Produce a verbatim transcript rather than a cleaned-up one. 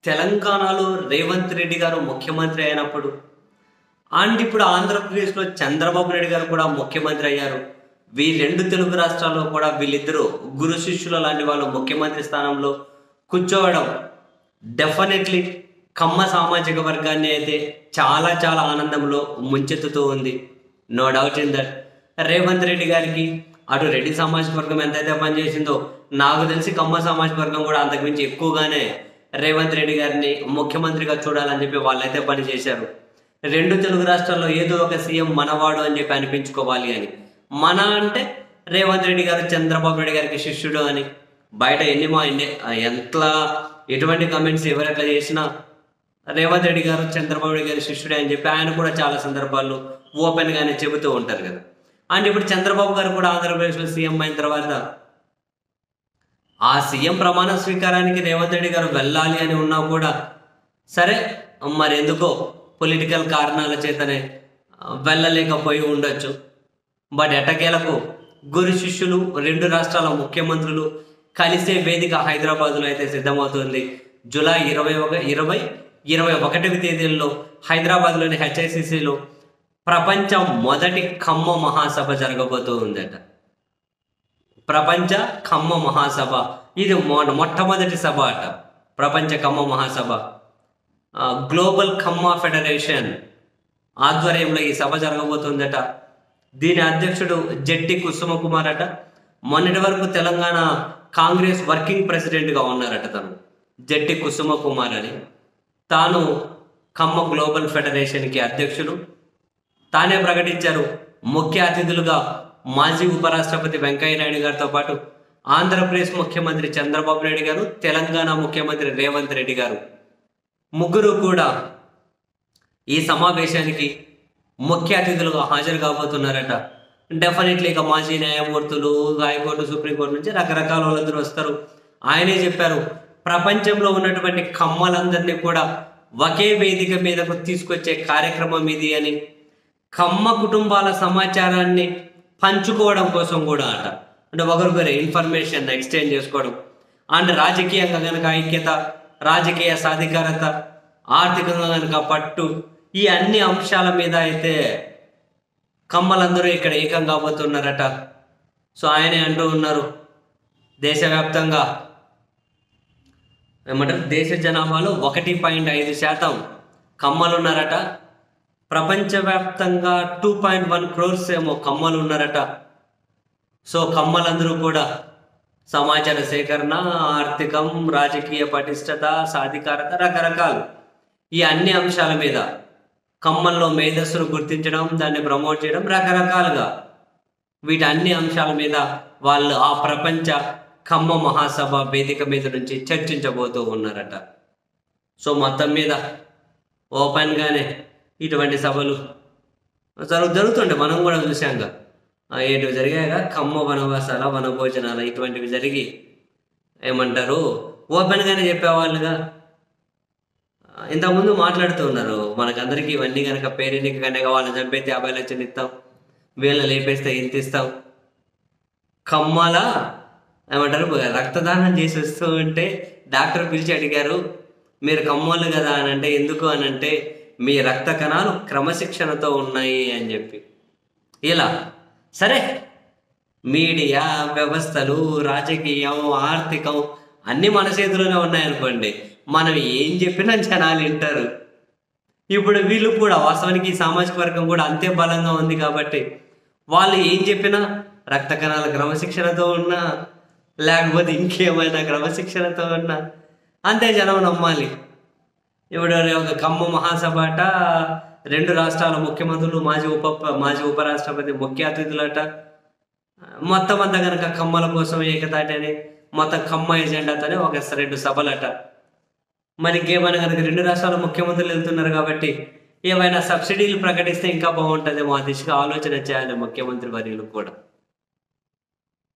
తెలంగాణలో రేవంత్ రెడ్డి గారు ముఖ్యమంత్రి అయినప్పుడు అండ్ ఇప్పుడు ఆంధ్రప్రదేశ్లో చంద్రబాబు నాయుడు గారు కూడా ముఖ్యమంత్రి అయ్యారు. వీ రెండు తెలుగు రాష్ట్రాల్లో కూడా వీళ్ళిద్దరూ గురు శిష్యుల లాంటి వాళ్ళు ముఖ్యమంత్రి స్థానంలో కూర్చోవడం డెఫినెట్లీ కమ్మ సామాజిక వర్గాన్ని అయితే చాలా చాలా ఆనందంలో ముంచెత్తుతూ ఉంది. No doubt in that. Revanth Reddy గారికి అటు రెడ్డి సామాజిక వర్గం ఎంతైతే పనిచేసిందో నాకు తెలిసి కమ్మ సామాజిక వర్గం కూడా అంతకుమించి ఎక్కువగానే రేవంత్ రెడ్డి గారిని ముఖ్యమంత్రిగా చూడాలని చెప్పి వాళ్ళైతే పని చేశారు. రెండు తెలుగు రాష్ట్రాల్లో ఏదో ఒక సీఎం మనవాడు అని చెప్పి అనిపించుకోవాలి అని. మన అంటే రేవంత్ రెడ్డి గారు చంద్రబాబు నాయుడు గారికి శిష్యుడు అని బయట ఎన్ని మా ఎన్ని ఎంత ఎటువంటి కమెంట్స్ ఎవరెట్లా చేసినా రేవంత్ రెడ్డి గారు చంద్రబాబు నాయుడు గారి శిష్యుడే అని చెప్పి ఆయన కూడా చాలా సందర్భాల్లో ఓపెన్గానే చెబుతూ ఉంటారు కదా. అండ్ ఇప్పుడు చంద్రబాబు గారు కూడా ఆంధ్రప్రదేశ్లో సీఎం అయిన తర్వాత ఆ సీఎం ప్రమాణ స్వీకారానికి రేవంత్ రెడ్డి గారు వెళ్ళాలి అని ఉన్నా కూడా సరే మరి ఎందుకో పొలిటికల్ కారణాల చేతనే వెళ్ళలేకపోయి ఉండొచ్చు. బట్ ఎటకేలకు గురు శిష్యులు రెండు రాష్ట్రాల ముఖ్యమంత్రులు కలిసే వేదిక హైదరాబాద్లో అయితే సిద్ధమవుతుంది. జూలై ఇరవై ఒక ఇరవై ఇరవై ఒకటవ తేదీల్లో హైదరాబాద్లోని హెచ్ఐసిసిలో ప్రపంచ మొదటి ఖమ్మ మహాసభ జరగబోతూ ఉందట. ప్రపంచ ఖమ్మ మహాసభ ఇది మొ మొట్టమొదటి సభ అట. ప్రపంచ ఖమ్మ మహాసభ గ్లోబల్ ఖమ్మ ఫెడరేషన్ ఆధ్వర్యంలో ఈ సభ జరగబోతుందట. దీని అధ్యక్షుడు జట్టి కుసుమ కుమార్ అట. మొన్నటి వరకు తెలంగాణ కాంగ్రెస్ వర్కింగ్ ప్రెసిడెంట్గా ఉన్నారట తను, జట్టి కుసుమ కుమార్ అని. తాను ఖమ్మ గ్లోబల్ ఫెడరేషన్కి అధ్యక్షుడు. తానే ప్రకటించారు ముఖ్య అతిథులుగా మాజీ ఉపరాష్ట్రపతి వెంకయ్య నాయుడు గారితో పాటు ఆంధ్రప్రదేశ్ ముఖ్యమంత్రి చంద్రబాబు నాయుడు గారు, తెలంగాణ ముఖ్యమంత్రి రేవంత్ రెడ్డి గారు ముగ్గురు కూడా ఈ సమావేశానికి ముఖ్య అతిథులుగా హాజరు కాబోతున్నారట. డెఫినెట్లీ ఇక మాజీ న్యాయమూర్తులు, హైకోర్టు, సుప్రీంకోర్టు నుంచి రకరకాల వాళ్ళందరూ వస్తారు. ఆయనే చెప్పారు ప్రపంచంలో ఉన్నటువంటి కమ్మలందరినీ కూడా ఒకే వేదిక మీదకు తీసుకొచ్చే కార్యక్రమం ఇది అని. కమ్మ కుటుంబాల సమాచారాన్ని పంచుకోవడం కోసం కూడా అట. అంటే ఒకరికొకరు ఇన్ఫర్మేషన్ ఎక్స్చేంజ్ చేసుకోవడం అండ్ రాజకీయంగా కనుక ఐక్యత, రాజకీయ సాధికారత, ఆర్థికంగా కనుక పట్టు, ఈ అన్ని అంశాల మీద అయితే కమ్మలందరూ ఇక్కడ ఏకం కాబోతున్నారట. సో ఆయనే అంటూ ఉన్నారు దేశవ్యాప్తంగా ఏమంటారు దేశ జనాభాలో ఒకటి పాయింట్ ఐదు శాతం కమ్మలు ఉన్నారట. ప్రపంచవ్యాప్తంగా టూ పాయింట్ వన్ క్రోర్స్ ఏమో కమ్మలు ఉన్నారట. సో కమ్మలందరూ కూడా సమాచార సేకరణ, ఆర్థికం, రాజకీయ పటిష్టత, సాధికారత, రకరకాలు ఈ అన్ని అంశాల మీద కమ్మల్లో మేధస్సును గుర్తించడం, దాన్ని ప్రమోట్ చేయడం, రకరకాలుగా వీటి అన్ని అంశాల మీద వాళ్ళు ఆ ప్రపంచ ఖమ్మ మహాసభ వేదిక మీద నుంచి చర్చించబోతూ ఉన్నారట. సో మొత్తం మీద ఓపెన్గానే ఇటువంటి సభలు జరుగు జరుగుతుండే మనం కూడా చూసాంగా. ఏటు జరిగాక ఖమ్మ వనవాసాల, వనభోజనాల ఇటువంటివి జరిగి ఏమంటారు ఓపెన్గానే చెప్పేవాళ్ళుగా ఇంతకుముందు మాట్లాడుతూ ఉన్నారు. మనకందరికీ ఇవన్నీ కనుక పేరెన్నిక కనుక వాళ్ళని చంపేస్తే యాభై లక్షలు ఇస్తాం, వీళ్ళని లేపేస్తే ఇంత ఇస్తాం. ఖమ్మల ఏమంటారు రక్తదానం చేసి వస్తూ ఉంటే డాక్టర్ పిలిచి అడిగారు మీరు కమ్మోళ్ళు కదా అని అంటే ఎందుకు అని అంటే మీ రక్త కణాలు క్రమశిక్షణతో ఉన్నాయి అని చెప్పి. ఇలా సరే మీడియా వ్యవస్థలు, రాజకీయం, ఆర్థికం అన్నీ మన చేతిలోనే ఉన్నాయనుకోండి, మనం ఏం చెప్పినా జనాలు వింటారు. ఇప్పుడు వీళ్ళు కూడా వాస్తవానికి ఈ సామాజిక వర్గం కూడా అంతే బలంగా ఉంది కాబట్టి వాళ్ళు ఏం చెప్పినా రక్త కణాల క్రమశిక్షణతో ఉన్నా లేకపోతే ఇంకేమైనా క్రమశిక్షణతో ఉన్నా అంతే జనం నమ్మాలి. ఇప్పుడు ఒక ఖమ్మ మహాసభ అట, రెండు రాష్ట్రాల ముఖ్యమంత్రులు, మాజీ ఉప మాజీ ఉపరాష్ట్రపతి ముఖ్య అతిథులట. మొత్తం అంతా కనుక ఖమ్మల కోసం ఏకతాటి అని మొత్తం ఖమ్మ ఎజెండాతోనే ఒక రెండు సభలట. మరి ఇంకేమైనా కనుక రెండు రాష్ట్రాల ముఖ్యమంత్రులు వెళ్తున్నారు కాబట్టి ఏమైనా సబ్సిడీలు ప్రకటిస్తే ఇంకా బాగుంటుంది. మా దిశగా ఆలోచన చేయాలి ముఖ్యమంత్రి వర్యులు కూడా.